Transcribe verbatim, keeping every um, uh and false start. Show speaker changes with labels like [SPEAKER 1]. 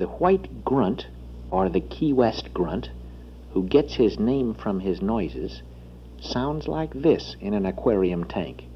[SPEAKER 1] The white grunt, or the Key West grunt, who gets his name from his noises, sounds like this in an aquarium tank.